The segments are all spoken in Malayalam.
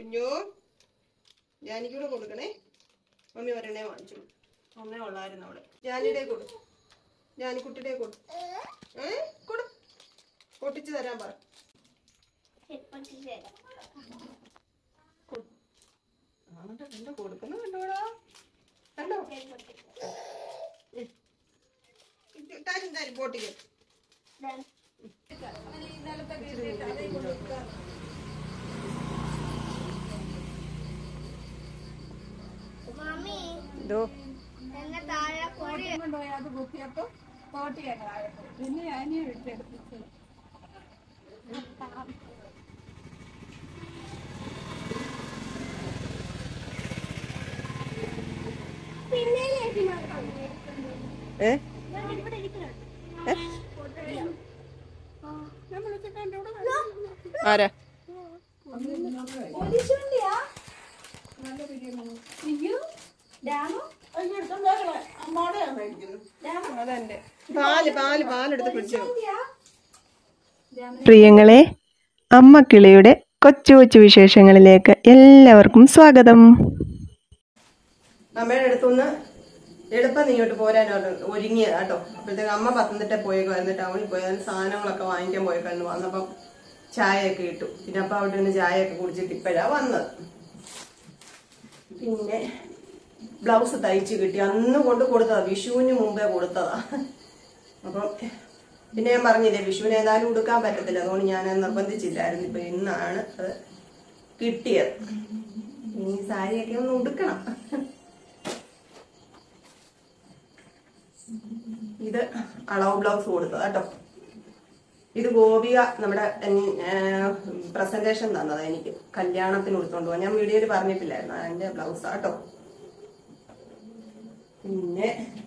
കുഞ്ഞു ജാനിക്കൂടെ കൊടുക്കണേ. മമ്മി ഒരെണ്ണേ വാങ്ങിച്ചു. ഒന്നേ ഉള്ളായിരുന്നു അവിടെ. ജാനിയുടെ കൊടു, ജാനിക്കുട്ടിയുടെ കൊടു. കൊടു, പൊട്ടിച്ചു തരാൻ പറ. കൊടുക്കുന്നു കണ്ടോടാ, കണ്ടോ? പൊട്ടിക്ക. അത് ബുക്കിയപ്പോ തോട്ടിയായപ്പോ പിന്നെ ഞാനീ വീട്ടിലെടുപ്പിച്ചു. ആരാ അതെന്റെ പാലെടുത്ത് പിടിച്ചു. പ്രിയങ്ങളെ, അമ്മക്കിളിയുടെ കൊച്ചു കൊച്ചു വിശേഷങ്ങളിലേക്ക് എല്ലാവർക്കും സ്വാഗതം. അമ്മയുടെ അടുത്തുനിന്ന് എളുപ്പം നീങ്ങോട്ട് പോരാനോ ഒരുങ്ങിയതാ കേട്ടോ. അപ്പോഴത്തേക്ക് അമ്മ പത്തനംതിട്ട പോയേക്കായിരുന്നു, ടൗണിൽ പോയത്. സാധനങ്ങളൊക്കെ വാങ്ങിക്കാൻ പോയേക്കായിരുന്നു. വന്നപ്പം ചായയൊക്കെ ഇട്ടു. പിന്നെ അപ്പം അവിടെ നിന്ന് ചായയൊക്കെ കുടിച്ചിട്ട് ഇപ്പോഴാ വന്നത്. പിന്നെ ബ്ലൗസ് തയ്ച്ച് കിട്ടി. അന്ന് കൊണ്ട് കൊടുത്തതാ, വിഷുവിന് മുമ്പേ കൊടുത്തതാ. അപ്പം പിന്നെ ഞാൻ പറഞ്ഞില്ലേ, വിഷുവിന് ഏതായാലും ഉടുക്കാൻ പറ്റത്തില്ല, അതുകൊണ്ട് ഞാൻ നിർബന്ധിച്ചില്ലായിരുന്നു. ഇപ്പൊ ഇന്നാണ് അത് കിട്ടിയത്. ഈ സാരിയൊക്കെ ഒന്ന് ഉടുക്കണം. ഇത് അളവ് ബ്ലൗസ് കൊടുത്തതാ കേട്ടോ. ഇത് ഗോപിക നമ്മുടെ പ്രസന്റേഷൻ തന്നതാ എനിക്ക്, കല്യാണത്തിന് കൊടുത്തോണ്ട് പോകാൻ. ഞാൻ വീഡിയോയിൽ പറഞ്ഞിട്ടില്ലായിരുന്നു, അതിന്റെ ബ്ലൗസാ കേട്ടോ. പിന്നെ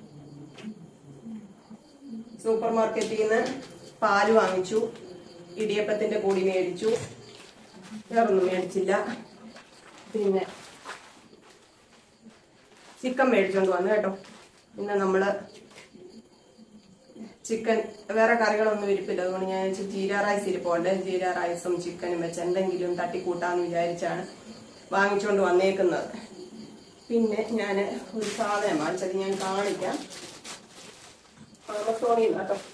സൂപ്പർ മാർക്കറ്റിൽ നിന്ന് പാല് വാങ്ങിച്ചു, ഇടിയപ്പത്തിന്റെ പൊടി മേടിച്ചു, വേറൊന്നും മേടിച്ചില്ല. പിന്നെ ചിക്കൻ മേടിച്ചോണ്ട് വന്നു കേട്ടോ. പിന്നെ നമ്മള് ചിക്കൻ, വേറെ കറികളൊന്നും ഇരിപ്പില്ല, അതുകൊണ്ട് ഞാൻ ജീര റൈസ് ഇരിപ്പുണ്ട്. ജീര റൈസും ചിക്കനും വെച്ച് എന്തെങ്കിലും തട്ടിക്കൂട്ടാന്ന് വിചാരിച്ചാണ് വാങ്ങിച്ചുകൊണ്ട് വന്നേക്കുന്നത്. പിന്നെ ഞാൻ ഒരു സാധനം വാങ്ങിച്ചത് ഞാൻ കാണിക്കാം. ആമസോണിൽ നിന്ന് കേട്ടോ.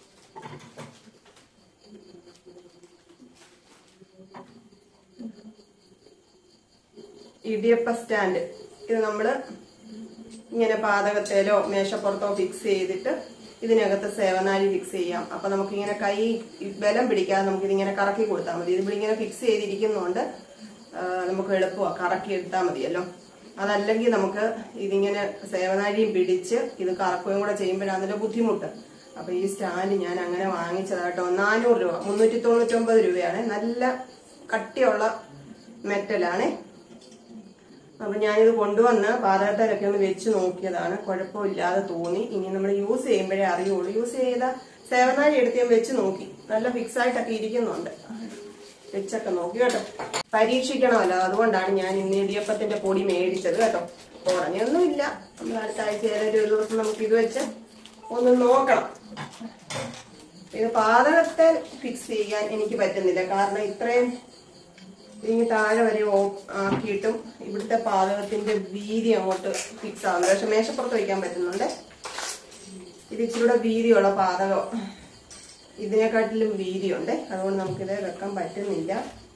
ഇടിയപ്പ സ്റ്റാൻഡ്. ഇത് നമ്മള് ഇങ്ങനെ പാതകത്തേലോ മേശപ്പുറത്തോ ഫിക്സ് ചെയ്തിട്ട് ഇതിനകത്ത് സേവനാഴി ഫിക്സ് ചെയ്യാം. അപ്പൊ നമുക്കിങ്ങനെ കൈ ബലം പിടിക്കാതെ നമുക്കിതിങ്ങനെ കറക്കി കൊടുത്താൽ മതി. ഇതിവിടെ ഇങ്ങനെ ഫിക്സ് ചെയ്തിരിക്കുന്നതുകൊണ്ട് നമുക്ക് എളുപ്പമാണ്, കറക്കി എടുത്താൽ മതിയല്ലോ. അതല്ലെങ്കിൽ നമുക്ക് ഇതിങ്ങനെ സേവനാഴിയും പിടിച്ച് ഇത് കറക്കുകയും കൂടെ ചെയ്യുമ്പോഴാണല്ലോ ബുദ്ധിമുട്ട്. അപ്പൊ ഈ സ്റ്റാൻഡ് ഞാൻ അങ്ങനെ വാങ്ങിച്ചതാട്ടോ. 400 രൂപ, 399 രൂപയാണ്. നല്ല കട്ടിയുള്ള മെറ്റലാണ്. അപ്പൊ ഞാനിത് കൊണ്ടുവന്ന് പാതകത്തിലൊക്കെ ഒന്ന് വെച്ച് നോക്കിയതാണ്. കുഴപ്പമില്ലാതെ തോന്നി. ഇനി നമ്മൾ യൂസ് ചെയ്യുമ്പോഴേ അറിയുള്ളൂ. യൂസ് ചെയ്ത സേവനാഴി എടുത്ത് ഞാൻ വെച്ച് നോക്കി, നല്ല ഫിക്സ് ആയിട്ടൊക്കെ ഇരിക്കുന്നുണ്ട്. വെച്ചൊക്കെ നോക്കി കേട്ടോ, പരീക്ഷിക്കണമല്ലോ. അതുകൊണ്ടാണ് ഞാൻ ഇന്ന് ഇടിയപ്പത്തിന്റെ പൊടി മേടിച്ചത് കേട്ടോ. കുറഞ്ഞൊന്നുമില്ല. നമ്മൾ അടുത്ത ആഴ്ച ഏതൊരു ദിവസം നമുക്ക് ഇത് വെച്ച് ഒന്ന് നോക്കണം. ഇത് പാതകത്തെ ഫിക്സ് ചെയ്യാൻ എനിക്ക് പറ്റുന്നില്ല, കാരണം ഇത്രയും ഇനി താഴെ വരെ ആക്കിയിട്ടും ഇവിടുത്തെ പാതകത്തിന്റെ വീതി അങ്ങോട്ട് ഫിക്സ് ആവുന്നു. പക്ഷെ മേശപ്പുറത്ത് വയ്ക്കാൻ പറ്റുന്നുണ്ട്. ഇത് ഇച്ചിരൂടെ വീതിയുള്ള പാതകം, ഇതിനെക്കാട്ടിലും വീതിയുണ്ട്, അതുകൊണ്ട് നമുക്കിത് വെക്കാൻ പറ്റുന്നില്ല.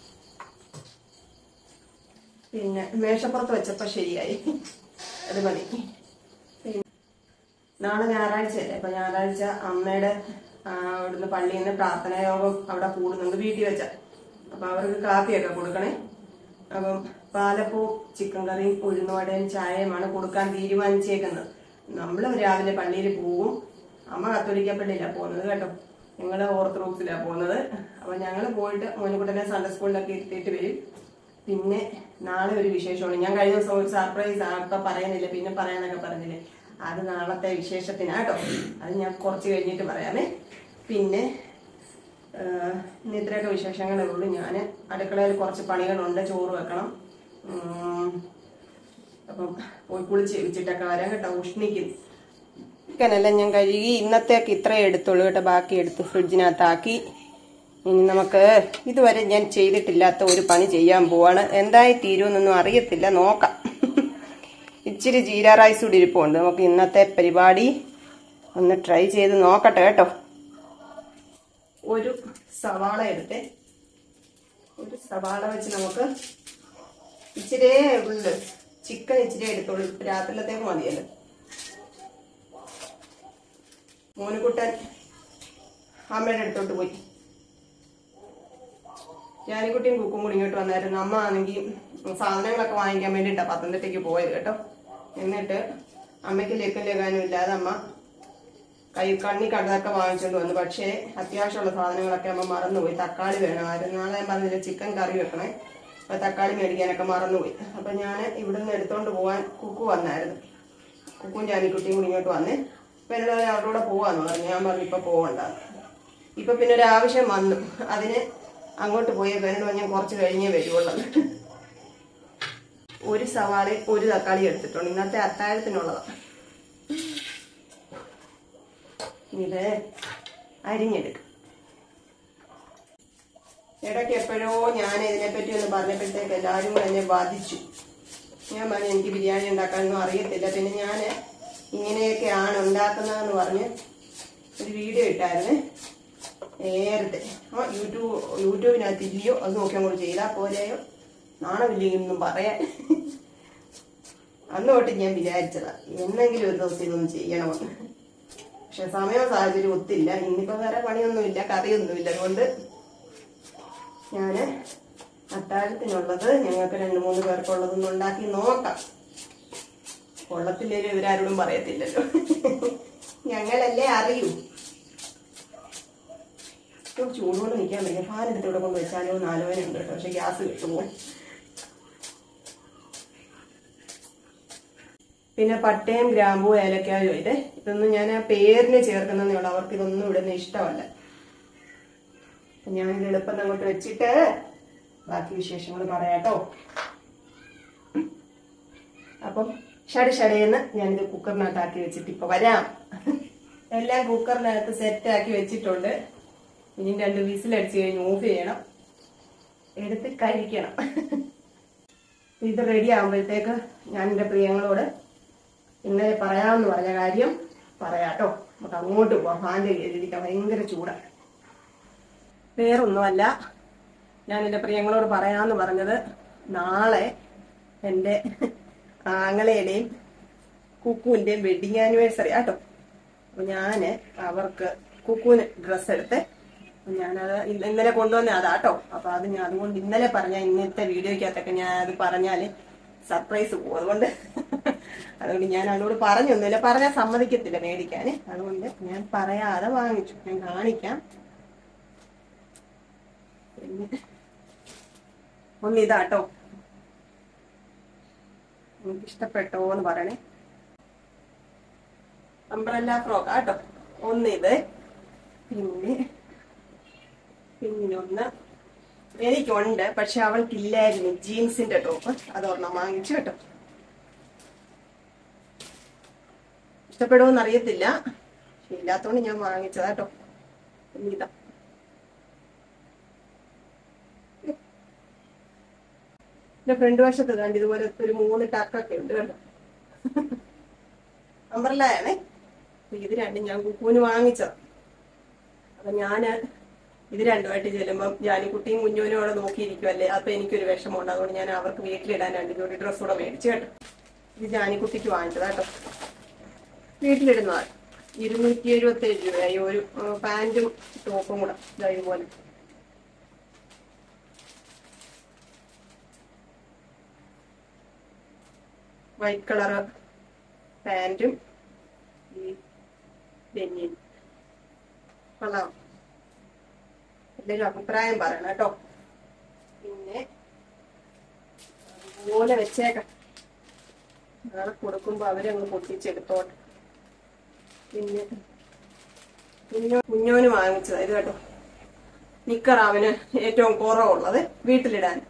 പിന്നെ മേശപ്പുറത്ത് വെച്ചപ്പോ ശരിയായി, അത് മതി. നാളെ ഞായറാഴ്ചയല്ലേ, അപ്പൊ ഞായറാഴ്ച അമ്മയുടെ അവിടുന്ന് പള്ളിയിൽ നിന്ന് പ്രാർത്ഥനാ യോഗം അവിടെ കൂടുന്നുണ്ട്, വീട്ടിൽ വെച്ച. അപ്പൊ അവർക്ക് കാപ്പിയൊക്കെ കൊടുക്കണേ. അപ്പം പാലപ്പൂ, ചിക്കൻ കറിയും ഉഴുന്നുവടയും ചായയുമാണ് കൊടുക്കാൻ തീരുമാനിച്ചേക്കുന്നത്. നമ്മള് രാവിലെ പള്ളിയിൽ പോവും. അമ്മ കത്തോലിക്ക പള്ളിയിലാണ് പോകുന്നത് കേട്ടോ, ഞങ്ങള് ഓർത്തഡോക്സിലാണ് പോകുന്നത്. അപ്പൊ ഞങ്ങള് പോയിട്ട് മോനുകുട്ടനെ സൺഡേ സ്കൂളിലൊക്കെ ഇരുത്തിയിട്ട് വരും. പിന്നെ നാളെ ഒരു വിശേഷമാണ്. ഞാൻ കഴിഞ്ഞ ദിവസം ഒരു സർപ്രൈസ് ഇപ്പൊ പറയുന്നില്ല, പിന്നെ പറയാനൊക്കെ പറഞ്ഞില്ലേ, അത് നാളത്തെ വിശേഷത്തിനാട്ടോ. അത് ഞാൻ കുറച്ച് കഴിഞ്ഞിട്ട് പറയാമേ. പിന്നെ ഇത്രയൊക്കെ വിശേഷങ്ങളേ ഉള്ളൂ. ഞാൻ അടുക്കളയിൽ കുറച്ച് പണികളുണ്ട്, ചോറ് വെക്കണം. അപ്പം പോയി കുളിച്ച് വെച്ചിട്ടൊക്കെ വരാം കേട്ടോ. ഉഷ്ണിക്കുന്നു. ചിക്കനെല്ലാം ഞാൻ കഴുകി ഇന്നത്തേക്ക് ഇത്രേ എടുത്തുള്ളൂ കേട്ടോ. ബാക്കി എടുത്ത് ഫ്രിഡ്ജിനകത്താക്കി ഇനി നമുക്ക് ഇതുവരെ ഞാൻ ചെയ്തിട്ടില്ലാത്ത ഒരു പണി ചെയ്യാൻ പോവാണ്. എന്തായി തീരുമെന്നൊന്നും അറിയത്തില്ല, നോക്കാം. ഇച്ചിരി ജീര റൈസ് കൂടി ഇരിപ്പുണ്ട്. നമുക്ക് ഇന്നത്തെ പരിപാടി ഒന്ന് ട്രൈ ചെയ്ത് നോക്കട്ടെ കേട്ടോ. ഒരു സവാള എടുത്തേ. ഒരു സവാള വെച്ച് നമുക്ക് ഇച്ചിരി ഉള്ളു ചിക്കൻ ഇച്ചിരി എടുത്തോളൂ. രാത്രിയിലത്തേക്ക് മതിയല്ലോ. മോനുകുട്ടൻ അമ്മയുടെ അടുത്തോട്ട് പോയി. ജാനിക്കുട്ടിയും കുക്കും കൂടി ഇങ്ങോട്ട് വന്നായിരുന്നു. അമ്മ ആണെങ്കിൽ സാധനങ്ങളൊക്കെ വാങ്ങിക്കാൻ വേണ്ടിയിട്ടാണ് പത്തനംതിട്ടയ്ക്ക് പോയത് കേട്ടോ. എന്നിട്ട് അമ്മയ്ക്ക് ലക്കാനും ഇല്ലാതെ അമ്മ കണ്ണി കണ്ടതൊക്കെ വാങ്ങിച്ചോണ്ട് വന്നു. പക്ഷേ അത്യാവശ്യമുള്ള സാധനങ്ങളൊക്കെ അമ്മ മറന്നുപോയി. തക്കാളി വേണമായിരുന്നു. നാളെ ഞാൻ പറഞ്ഞില്ല ചിക്കൻ കറി വെക്കണേ. അപ്പൊ തക്കാളി മേടിക്കാനൊക്കെ മറന്നുപോയി. അപ്പൊ ഞാൻ ഇവിടുന്ന് എടുത്തോണ്ട് പോവാൻ കുക്കു വന്നായിരുന്നു. കുക്കും ജാനിക്കുട്ടിയും കൂടി ഇങ്ങോട്ട് വന്നേ. അപ്പൊ എന്നോട് അവരുടെ കൂടെ പോവാന്ന് പറഞ്ഞു. ഞാൻ പറഞ്ഞു ഇപ്പൊ പോവണ്ട. ഇപ്പൊ പിന്നെ ഒരു ആവശ്യം വന്നു. അതിന് അങ്ങോട്ട് പോയ എന്നോട് ഞാൻ കുറച്ച് കഴിഞ്ഞേ വരുവുള്ളൂ. ഒരു സവാള ഒരു തക്കാളി എടുത്തിട്ടുണ്ട്. ഇന്നത്തെ അത്താഴത്തിനുള്ളതാണ്. ഇത് അരിഞ്ഞെടുക്കും. ഇടയ്ക്ക് എപ്പോഴോ ഞാൻ ഇതിനെപ്പറ്റി ഒന്ന് പറഞ്ഞപ്പോഴത്തേക്ക് എല്ലാവരും കൂടെ എന്നെ ബാധിച്ചു. ഞാൻ പറഞ്ഞു എനിക്ക് ബിരിയാണി ഉണ്ടാക്കാനൊന്നും അറിയത്തില്ല. പിന്നെ ഞാൻ ഇങ്ങനെയൊക്കെയാണ് ഉണ്ടാക്കുന്നതെന്ന് പറഞ്ഞ് ഒരു വീഡിയോ ഇട്ടായിരുന്നു നേരത്തെ. യൂട്യൂബിനകത്ത് ഇല്ലയോ അത് നോക്കി അങ്ങോട്ട് ചെയ്താൽ പോലെയോ നാണമില്ലെന്നും പറയാൻ. അന്ന് തൊട്ട് ഞാൻ വിചാരിച്ചതാ എന്നെങ്കിലും ഒരു ദിവസം ഇതൊന്നും ചെയ്യണമെന്ന്. പക്ഷെ സമയവും സാഹചര്യം ഒത്തില്ല. ഇന്നിപ്പോ വേറെ പണിയൊന്നുമില്ല, കറിയൊന്നുമില്ല. അതുകൊണ്ട് ഞാന് അത്താഴത്തിനുള്ളത് ഞങ്ങൾക്ക് 2-3 പേർക്കുള്ളതൊന്നും ഉണ്ടാക്കി നോക്കാം. കൊള്ളത്തില്ലേലും ഇവരാരോടും പറയത്തില്ലല്ലോ. ഞങ്ങളല്ലേ അറിയൂ. ചൂടുകൊണ്ട് നിൽക്കാൻ പറ്റില്ല. ഫാനെടുത്ത് ഇവിടെ കൊണ്ട് വെച്ചാലോ നാലോനുണ്ട് കേട്ടോ. പക്ഷെ ഗ്യാസ് കിട്ടുമോ? പിന്നെ പട്ടയും ഗ്രാമ്പൂ ഏലക്കായും ഇതൊന്നും ഞാൻ ആ പേരിന് ചേർക്കുന്നതേ ഉള്ളൂ. അവർക്ക് ഇതൊന്നും ഇവിടുന്ന് ഇഷ്ടമല്ല. ഞാനിത് എളുപ്പം അങ്ങോട്ട് വെച്ചിട്ട് ബാക്കി വിശേഷങ്ങൾ പറയാട്ടോ. അപ്പം ഷടേന്ന് ഞാനിത് കുക്കറിനകത്താക്കി വെച്ചിട്ട് ഇപ്പൊ വരാം. എല്ലാം കുക്കറിനകത്ത് സെറ്റാക്കി വെച്ചിട്ടുണ്ട്. ഇനി 2 വിസിലടിച്ച് കഴിഞ്ഞ് ഓഫ് ചെയ്യണം. എടുത്ത് കഴിക്കണം. ഇത് റെഡി ആകുമ്പോഴത്തേക്ക് ഞാൻ എൻ്റെ പ്രിയങ്ങളോട് ഇന്നലെ പറയാമെന്ന് പറഞ്ഞ കാര്യം പറയാട്ടോ. നമുക്ക് അങ്ങോട്ട് പോവാം. ഫാൻ്റെ കീഴിലിരിക്കാൻ ഭയങ്കര ചൂടാണ്. വേറൊന്നുമല്ല, ഞാൻ എൻ്റെ പ്രിയങ്ങളോട് പറയാമെന്ന് പറഞ്ഞത് നാളെ എൻ്റെ ആങ്ങളയുടെയും കുക്കുവിൻ്റെയും വെഡിങ് ആനിവേഴ്സറി ആട്ടോ. അപ്പൊ ഞാന് അവർക്ക് കുക്കുവിന് ഡ്രസ്സ് എടുത്ത് ഞാനത് ഇന്നലെ കൊണ്ടുവന്ന അതാട്ടോ. അപ്പൊ അത് ഞാൻ അതുകൊണ്ട് ഇന്നലെ പറഞ്ഞ ഇന്നത്തെ വീഡിയോക്കകത്തൊക്കെ ഞാൻ അത് പറഞ്ഞാല് സർപ്രൈസ് പോകും. അതുകൊണ്ട് ഞാൻ അതിനോട് പറഞ്ഞൊന്നുമില്ല. പറഞ്ഞാൽ സമ്മതിക്കത്തില്ല മേടിക്കാന്. അതുകൊണ്ട് ഞാൻ പറയാതെ വാങ്ങിച്ചു. ഞാൻ കാണിക്കാം. പിന്നെ ഒന്നിതാട്ടോ, എനിക്ക് ഇഷ്ടപ്പെട്ടോ എന്ന് പറയണേ. അംബ്രല്ല ഫ്രോക്ക് ആട്ടോ. ഒന്നിത്. പിന്നൊന്ന് എനിക്കുണ്ട്, പക്ഷെ അവൾക്കില്ലായിരുന്നു. ജീൻസിന്റെ ടോപ്പ് അതൊരെണ്ണം വാങ്ങിച്ചു കേട്ടോ. ഇഷ്ടപ്പെടുമെന്ന് അറിയത്തില്ല, ഇല്ലാത്തോണ്ട് ഞാൻ വാങ്ങിച്ചതാ കേട്ടോ. ഇതാ ഫ്രണ്ട് വശത്ത് കണ്ട് ഇതുപോലെ ഒരു 3 ടക്കൊക്കെ ഉണ്ട് കേട്ടോ. അംബ്രല്ലയാണേ. ഇത് രണ്ടും ഞാൻ കുക്കുവിന് വാങ്ങിച്ചത്. അപ്പൊ ഞാന് ഇത് രണ്ടുമായിട്ട് ചെല്ലുമ്പം ജാനിക്കുട്ടിയും കുഞ്ഞുവിനും അവിടെ നോക്കിയിരിക്കുമല്ലേ. അപ്പൊ എനിക്കൊരു വിഷമമുണ്ട്. അതുകൊണ്ട് ഞാൻ അവർക്ക് വീട്ടിലിടാൻ 2 ജോഡി ഡ്രസ്സ് കൂടെ മേടിച്ചു കേട്ടോ. ഇത് ജാനിക്കുട്ടിക്ക് വാങ്ങിച്ചതാ കേട്ടോ. വീട്ടിലിടുന്നതാണ്. 277 രൂപയായി. ഒരു പാന്റും ടോപ്പും കൂടെ ഇതുപോലെ. വൈറ്റ് കളറ് പാന്റും ഈ ബനിയൻ. കൊള്ളാം. എന്തെങ്കിലും അഭിപ്രായം പറയണം കേട്ടോ. പിന്നെ അതുപോലെ വെച്ചേക്കാം. നാളെ കൊടുക്കുമ്പോ അവരങ്ങ് പൊട്ടിച്ചെടുത്തോട്ടെ. പിന്നെ കുഞ്ഞോന് വാങ്ങിച്ചതാ ഇത് കേട്ടോ. നിക്കറാവിന് ഏറ്റവും കുറവുള്ളത് വീട്ടിലിടാൻ.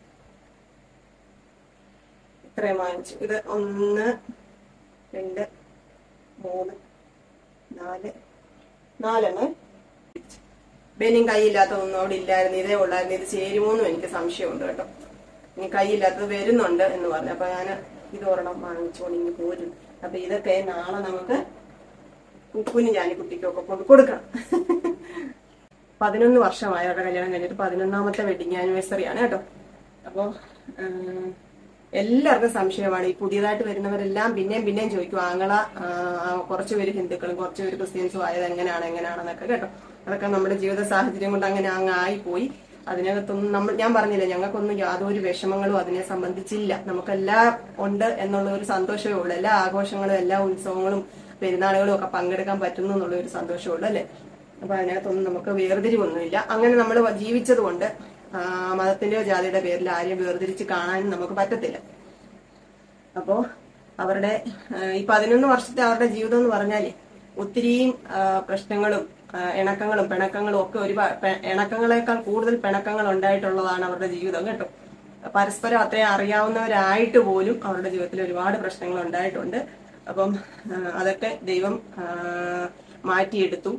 ഇത്രയും വാങ്ങിച്ചു. ഇത് 1 2 3 4 4 ബെനിയും കൈയില്ലാത്തതൊന്നും അവിടെ ഇല്ലായിരുന്നു, ഇതേ ഉള്ളായിരുന്നു. ഇത് ചേരുമോന്നും എനിക്ക് സംശയമുണ്ട് കേട്ടോ. ഇനി കൈയില്ലാത്തത് വരുന്നുണ്ട് എന്ന് പറഞ്ഞു. അപ്പൊ ഞാൻ ഇതൊരെണ്ണം വാങ്ങിച്ചോണ്ട് ഇനി പോരും. അപ്പൊ ഇതൊക്കെ നാളെ നമുക്ക് ഉപ്പുനും ജാനിക്കുട്ടിക്കൊക്കെ കൊണ്ട് കൊടുക്കണം. 11 വർഷമായി അവരുടെ കല്യാണം കഴിഞ്ഞിട്ട്. 11ാമത്തെ വെഡിങ് ആനിവേഴ്സറി ആണ് കേട്ടോ. അപ്പോ എല്ലാവർക്കും സംശയമാണ്. ഈ പുതിയതായിട്ട് വരുന്നവരെല്ലാം പിന്നെയും ചോദിക്കും, ആങ്ങള കുറച്ചുപേര് ഹിന്ദുക്കളും കുറച്ചുപേര് ക്രിസ്ത്യൻസും ആയത് എങ്ങനെയാണെന്നൊക്കെ കേട്ടോ. അതൊക്കെ നമ്മുടെ ജീവിത സാഹചര്യം കൊണ്ട് അങ്ങനെ അങ്ങ് ആയിപ്പോയി. അതിനകത്തൊന്നും ഞാൻ പറഞ്ഞില്ല, ഞങ്ങൾക്കൊന്നും യാതൊരു വിഷമങ്ങളും അതിനെ സംബന്ധിച്ചില്ല. നമുക്കെല്ലാം ഉണ്ട് എന്നുള്ള ഒരു സന്തോഷമേ ഉള്ളൂ. എല്ലാ ആഘോഷങ്ങളും എല്ലാ ഉത്സവങ്ങളും പെരുന്നാളുകളും ഒക്കെ പങ്കെടുക്കാൻ പറ്റുന്നു എന്നുള്ള ഒരു സന്തോഷമേ ഉള്ളൂ അല്ലെ. അപ്പൊ അതിനകത്തൊന്നും നമുക്ക് വേർതിരിവൊന്നുമില്ല. അങ്ങനെ നമ്മൾ ജീവിച്ചത് കൊണ്ട് മതത്തിന്റെയോ ജാതിയുടെ പേരിൽ ആരെയും വേർതിരിച്ച് കാണാനും നമുക്ക് പറ്റത്തില്ല. അപ്പോ അവരുടെ ഈ 11 വർഷത്തെ അവരുടെ ജീവിതം എന്ന് പറഞ്ഞാല് ഒത്തിരിയും പ്രശ്നങ്ങളും ഇണക്കങ്ങളും പിണക്കങ്ങളും ഒക്കെ ഇണക്കങ്ങളെക്കാൾ കൂടുതൽ പിണക്കങ്ങൾ ഉണ്ടായിട്ടുള്ളതാണ് അവരുടെ ജീവിതം കേട്ടോ. പരസ്പരം അത്രയും അറിയാവുന്നവരായിട്ട് പോലും അവരുടെ ജീവിതത്തിൽ ഒരുപാട് പ്രശ്നങ്ങൾ ഉണ്ടായിട്ടുണ്ട്. അപ്പം അതൊക്കെ ദൈവം മാറ്റിയെടുത്തു.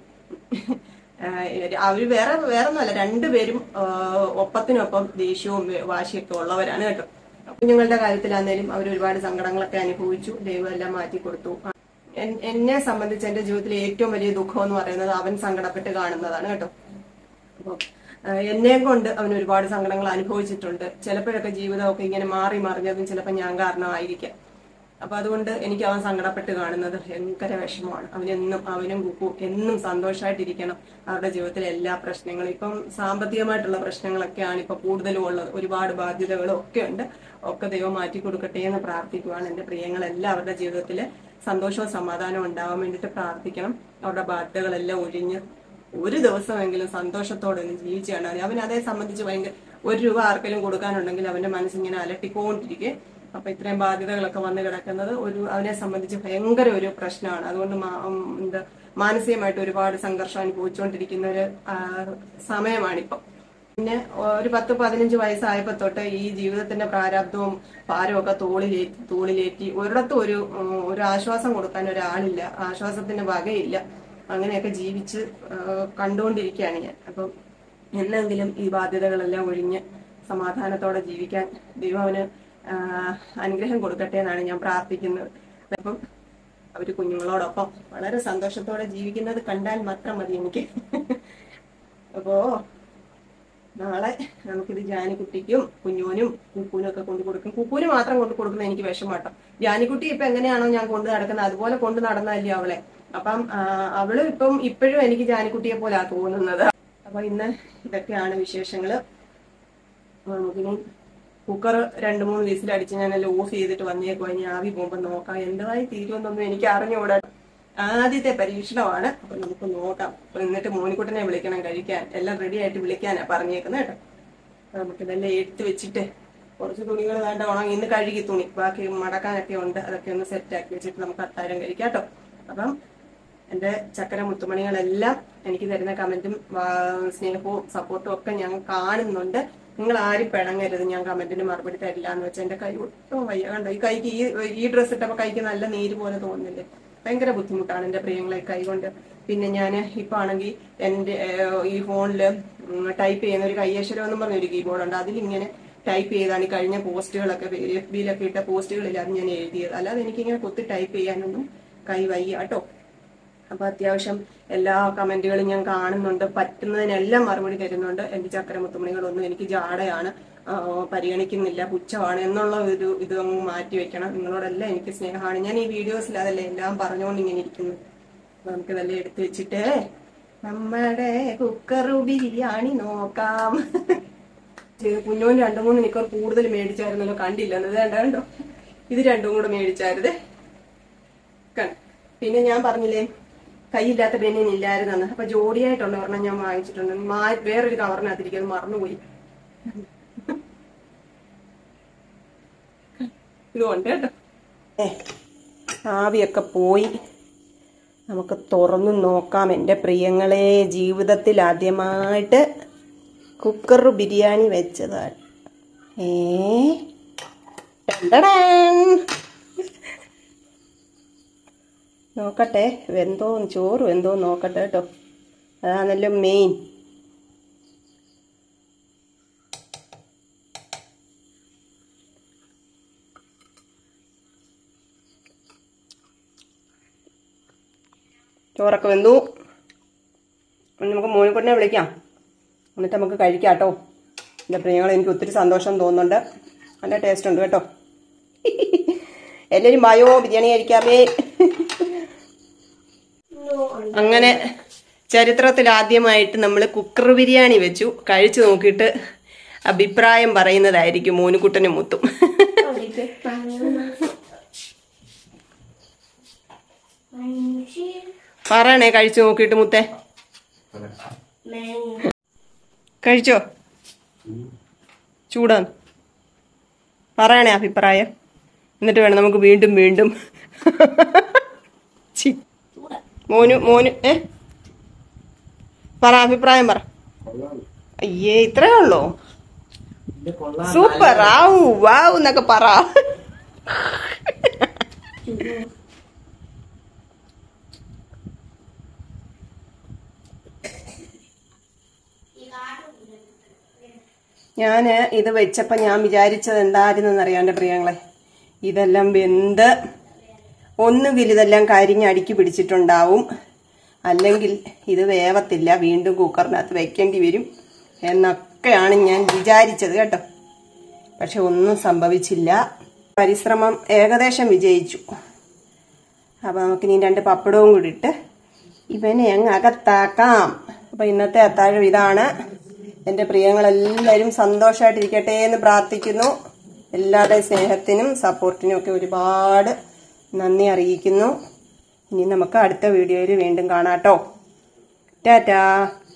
അവര് വേറൊന്നുമല്ല, രണ്ടുപേരും ഒപ്പത്തിനൊപ്പം ദേഷ്യവും വാശിയൊക്കെ ഉള്ളവരാണ് കേട്ടോ. കുഞ്ഞുങ്ങളുടെ കാര്യത്തിലാന്നേലും അവർ ഒരുപാട് സങ്കടങ്ങളൊക്കെ അനുഭവിച്ചു. ദൈവം എല്ലാം മാറ്റി കൊടുത്തു. എന്നെ സംബന്ധിച്ച് എന്റെ ജീവിതത്തിലെ ഏറ്റവും വലിയ ദുഃഖം എന്ന് പറയുന്നത് അവൻ സങ്കടപ്പെട്ട് കാണുന്നതാണ് കേട്ടോ. അപ്പൊ എന്നെയും കൊണ്ട് അവൻ ഒരുപാട് സങ്കടങ്ങൾ അനുഭവിച്ചിട്ടുണ്ട്. ചിലപ്പോഴൊക്കെ ജീവിതമൊക്കെ ഇങ്ങനെ മാറി മറിഞ്ഞതും ചിലപ്പോൾ ഞാൻ കാരണമായിരിക്കാം. അപ്പൊ അതുകൊണ്ട് എനിക്ക് അവൻ സങ്കടപ്പെട്ട് കാണുന്നത് ഭയങ്കര വിഷമമാണ്. അവനും കുക്കു എന്നും സന്തോഷമായിട്ടിരിക്കണം. അവരുടെ ജീവിതത്തിലെ എല്ലാ പ്രശ്നങ്ങളും, ഇപ്പം സാമ്പത്തികമായിട്ടുള്ള പ്രശ്നങ്ങളൊക്കെയാണ് ഇപ്പൊ കൂടുതലും ഉള്ളത്. ഒരുപാട് ബാധ്യതകളും ഒക്കെ ഉണ്ട്. ഒക്കെ ദൈവം മാറ്റി കൊടുക്കട്ടെ എന്ന് പ്രാർത്ഥിക്കുവാണ്. എന്റെ പ്രിയങ്ങളെല്ലാം അവരുടെ ജീവിതത്തില് സന്തോഷവും സമാധാനവും ഉണ്ടാവാൻ വേണ്ടിയിട്ട് പ്രാർത്ഥിക്കണം. അവരുടെ ബാധ്യതകളെല്ലാം ഒഴിഞ്ഞ് ഒരു ദിവസമെങ്കിലും സന്തോഷത്തോടെ ഒന്ന് ജീവിച്ചു കണ്ടാൽ മതി. അവൻ അതേ സംബന്ധിച്ച് ഭയങ്കര 1 രൂപ ആർക്കെങ്കിലും കൊടുക്കാനുണ്ടെങ്കിൽ അവന്റെ മനസ്സിങ്ങനെ അലട്ടിക്കൊണ്ടിരിക്കെ. അപ്പൊ ഇത്രയും ബാധ്യതകളൊക്കെ വന്ന് കിടക്കുന്നത് അവനെ സംബന്ധിച്ച് ഭയങ്കര ഒരു പ്രശ്നമാണ്. അതുകൊണ്ട് മാനസികമായിട്ട് ഒരുപാട് സംഘർഷം അനുഭവിച്ചുകൊണ്ടിരിക്കുന്ന ഒരു സമയമാണിപ്പോ. പിന്നെ ഒരു 10-15 വയസ്സായപ്പോ തൊട്ട് ഈ ജീവിതത്തിന്റെ പ്രാരാബ്ദവും ഭാരമൊക്കെ തോളിലേറ്റി ഒരിടത്തും ഒരു ആശ്വാസം കൊടുക്കാൻ ഒരാളില്ല, ആശ്വാസത്തിന് വകയില്ല. അങ്ങനെയൊക്കെ ജീവിച്ച് കണ്ടുകൊണ്ടിരിക്കുകയാണ് ഞാൻ. അപ്പം എന്നെങ്കിലും ഈ ബാധ്യതകളെല്ലാം ഒഴിഞ്ഞ് സമാധാനത്തോടെ ജീവിക്കാൻ ദൈവം അവന് അനുഗ്രഹം കൊടുക്കട്ടെ എന്നാണ് ഞാൻ പ്രാർത്ഥിക്കുന്നത്. അപ്പം അവര് കുഞ്ഞുങ്ങളോടൊപ്പം വളരെ സന്തോഷത്തോടെ ജീവിക്കുന്നത് കണ്ടാൽ മാത്രം മതി എനിക്ക്. അപ്പോ നാളെ നമുക്കിത് ജാനിക്കുട്ടിക്കും കുഞ്ഞോനും കുക്കൂനും ഒക്കെ കൊണ്ടു കൊടുക്കും. കുക്കൂന് മാത്രം കൊണ്ടു കൊടുക്കുന്നത് എനിക്ക് വിഷമാട്ടോ. ജാനിക്കുട്ടി ഇപ്പൊ എങ്ങനെയാണോ ഞാൻ കൊണ്ടു നടക്കുന്നത് അതുപോലെ കൊണ്ടു നടന്നല്ലേ അവളെ. അപ്പം അവള് ഇപ്പോഴും എനിക്ക് ജാനിക്കുട്ടിയെ പോലാ തോന്നുന്നത്. അപ്പൊ ഇന്ന് ഇതൊക്കെയാണ് വിശേഷങ്ങള്. നമുക്കിനി കുക്കർ 2-3 വിസിലടിച്ച് ഞാനെല്ലാം ഓഫ് ചെയ്തിട്ട് വന്നേക്കുവാ. ഇനി ആവി പോകുമ്പോ നോക്കാം എന്തായി തീരുമെന്നൊന്നും എനിക്ക് അറിഞ്ഞുകൂടാ. ആദ്യത്തെ പരീക്ഷണമാണ്. അപ്പൊ നമുക്ക് നോക്കാം. എന്നിട്ട് മോനിക്കുട്ടനെ വിളിക്കണം കഴിക്കാൻ. എല്ലാം റെഡി ആയിട്ട് വിളിക്കാനാ പറഞ്ഞേക്കുന്നത് കേട്ടോ. നമുക്കിതെല്ലാം എടുത്ത് വെച്ചിട്ട് കുറച്ച് തുണികൾ വേണ്ട ഉണങ്ങി. ഇന്ന് കഴുകി തുണി ബാക്കി മടക്കാനൊക്കെ ഉണ്ട്. അതൊക്കെ ഒന്ന് സെറ്റാക്കി വെച്ചിട്ട് നമുക്ക് അത്താഴം കഴിക്കാം കേട്ടോ. അപ്പം എന്റെ ചക്കര മുത്തുമണികളെല്ലാം എനിക്ക് തരുന്ന കമന്റും സ്നേഹവും സപ്പോർട്ടും ഒക്കെ ഞാൻ കാണുന്നുണ്ട്. നിങ്ങൾ ആരും പിണങ്ങരുത്. ഞാൻ കമന്റിന് മറുപടി തരില്ല എന്ന് വെച്ചാൽ എന്റെ കൈ ഒട്ടും വയ്യ. കണ്ടോ ഈ കൈക്ക് ഈ ഡ്രസ്സ് ഇട്ടപ്പോ കൈക്ക് നല്ല നീര് പോലെ തോന്നുന്നില്ലേ? ഭയങ്കര ബുദ്ധിമുട്ടാണ് എന്റെ പ്രിയങ്ങളെ കൈ കൊണ്ട്. പിന്നെ ഞാൻ ഇപ്പൊ ആണെങ്കിൽ എന്റെ ഈ ഫോണില് ടൈപ്പ് ചെയ്യുന്ന ഒരു കയ്യക്ഷരം എന്നും പറഞ്ഞൊരു കീബോർഡ് ഉണ്ട്. അതിലിങ്ങനെ ടൈപ്പ് ചെയ്താണ് ഈ കഴിഞ്ഞ പോസ്റ്റുകളൊക്കെ FB-ലൊക്കെ ഇട്ട പോസ്റ്റുകളിലാണ് ഞാൻ എഴുതിയത്. അല്ലാതെ എനിക്കിങ്ങനെ കുത്തി ടൈപ്പ് ചെയ്യാനൊന്നും കൈ വയ്യ കേട്ടോ. അപ്പൊ അത്യാവശ്യം എല്ലാ കമന്റുകളും ഞാൻ കാണുന്നുണ്ട്. പറ്റുന്നതിനെല്ലാം മറുപടി തരുന്നുണ്ട്. എന്റെ ചക്കര മുത്തുമണികളൊന്നും എനിക്ക് ജാടയാണ്, പരിഗണിക്കുന്നില്ല, പുച്ഛമാണ് എന്നുള്ള ഒരു ഇത് അങ്ങ് മാറ്റി വെക്കണം. നിങ്ങളോടെല്ലാം എനിക്ക് സ്നേഹമാണ്. ഞാൻ ഈ വീഡിയോസിൽ അതല്ലേ എല്ലാം പറഞ്ഞുകൊണ്ട് ഇങ്ങനെ ഇരിക്കുന്നു. അപ്പൊ നമുക്കിതെല്ലാം എടുത്തു വെച്ചിട്ട് നമ്മുടെ കുക്കർ ബിരിയാണി നോക്കാം. കുഞ്ഞോൻ 2-3 നിക്കർ കൂടുതൽ മേടിച്ചായിരുന്നല്ലോ, കണ്ടില്ല എന്നത് കണ്ടോ. ഇത് 2ഉം കൂടെ മേടിച്ചായിരുന്നേ. പിന്നെ ഞാൻ പറഞ്ഞില്ലേ കൈയില്ലാത്ത ബനിയൻ ഇല്ലായിരുന്നെന്ന്. അപ്പൊ ജോഡിയായിട്ടുള്ള ഒരെണ്ണം ഞാൻ വാങ്ങിച്ചിട്ടുണ്ട്. വേറൊരു കവറിനകത്തിരിക്കും, അത് മറന്നുപോയി. ഇതുകൊണ്ട് കേട്ടോ. ആവിയൊക്കെ പോയി. നമുക്ക് തുറന്നു നോക്കാം എന്റെ പ്രിയങ്ങളെ. ജീവിതത്തിൽ ആദ്യമായിട്ട് കുക്കർ ബിരിയാണി വെച്ചതാണ്. നോക്കട്ടെ ചോറ് വെന്തോ നോക്കട്ടെ കേട്ടോ. അതാണല്ലോ മെയിൻ. ചോറൊക്കെ വെന്തു. നമുക്ക് മോനിക്കുട്ടിനെ വിളിക്കാം, എന്നിട്ട് നമുക്ക് കഴിക്കാം കേട്ടോ. എൻ്റെ പ്രിയങ്ങൾ, എനിക്ക് ഒത്തിരി സന്തോഷം തോന്നുന്നുണ്ട്. നല്ല ടേസ്റ്റ് ഉണ്ട് കേട്ടോ. എല്ലാവരും വായോ, ബിരിയാണി കഴിക്കാമേ. അങ്ങനെ ചരിത്രത്തിൽ ആദ്യമായിട്ട് നമ്മൾ കുക്കർ ബിരിയാണി വെച്ചു. കഴിച്ചു നോക്കിയിട്ട് അഭിപ്രായം പറയുന്നതായിരിക്കും മോനുകുട്ടനും മുത്തും. പറയണേ കഴിച്ചു നോക്കിയിട്ട് മുത്തേ. കഴിച്ചോ? ചൂടാന്ന് പറയണേ അഭിപ്രായം, എന്നിട്ട് വേണം നമുക്ക് വീണ്ടും വീണ്ടും. മോന് പറ അഭിപ്രായം പറ. അയ്യേ, ഇത്രേ ഉള്ളോ? സൂപ്പർ, ആവു വാവ് എന്നൊക്കെ പറ. ഞാന് ഇത് വെച്ചപ്പോ ഞാൻ വിചാരിച്ചത് എന്തായിരുന്നെന്നറിയാം എൻ്റെ പ്രിയങ്ങളെ, ഇതെല്ലാം വെന്ത് ഒന്നുകിൽ ഇതെല്ലാം കരിഞ്ഞ് അടുക്കി പിടിച്ചിട്ടുണ്ടാവും, അല്ലെങ്കിൽ ഇത് വേവത്തില്ല, വീണ്ടും കുക്കറിനകത്ത് വെക്കേണ്ടി വരും എന്നൊക്കെയാണ് ഞാൻ വിചാരിച്ചത് കേട്ടോ. പക്ഷെ ഒന്നും സംഭവിച്ചില്ല. പരിശ്രമം ഏകദേശം വിജയിച്ചു. അപ്പൊ നമുക്കിനി 2 പപ്പടവും കൂടി ഇട്ട് ഇവനെ അങ്ങ് അകത്താക്കാം. അപ്പൊ ഇന്നത്തെ അത്താഴം ഇതാണ്. എൻ്റെ പ്രിയങ്ങളെല്ലാവരും സന്തോഷമായിട്ടിരിക്കട്ടെ എന്ന് പ്രാർത്ഥിക്കുന്നു. എല്ലാവരുടെയും സ്നേഹത്തിനും സപ്പോർട്ടിനും ഒക്കെ ഒരുപാട് നന്ദി അറിയിക്കുന്നു. ഇനി നമുക്ക് അടുത്ത വീഡിയോയിൽ വീണ്ടും കാണാട്ടോ. ടാറ്റാ.